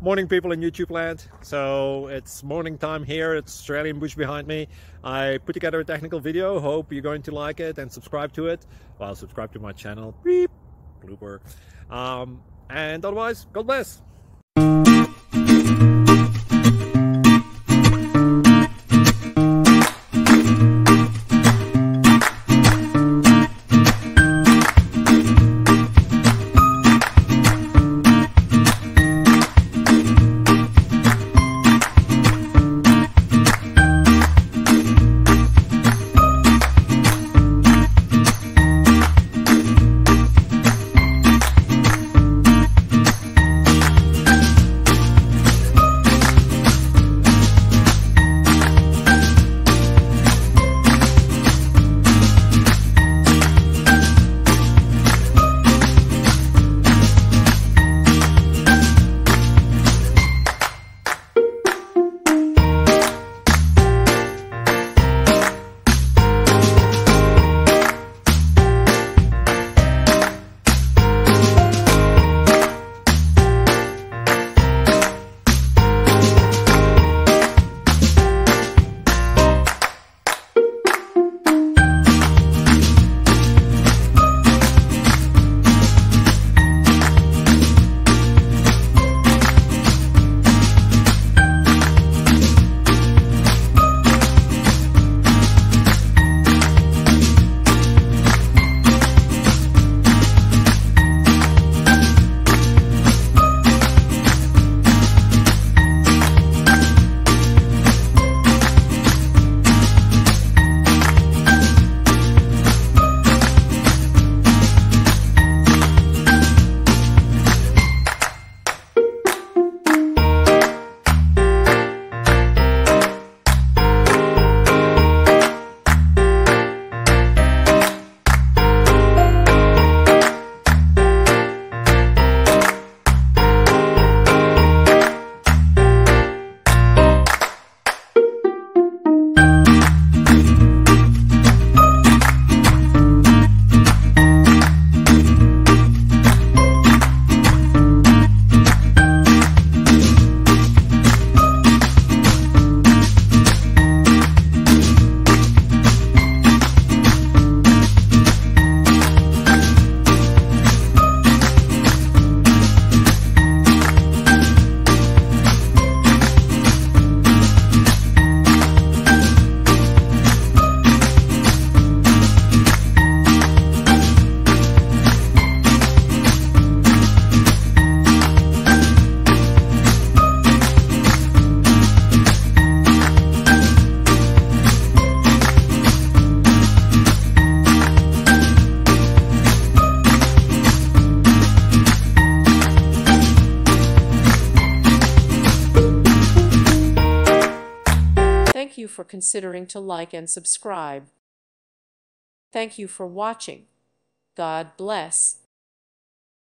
Morning, people in YouTube land. So it's morning time here. It's Australian bush behind me. I put together a technical video. Hope you're going to like it and subscribe to it. Well, subscribe to my channel. Beep. Blooper. And otherwise, God bless. Thank you for considering to like and subscribe. Thank you for watching. God bless.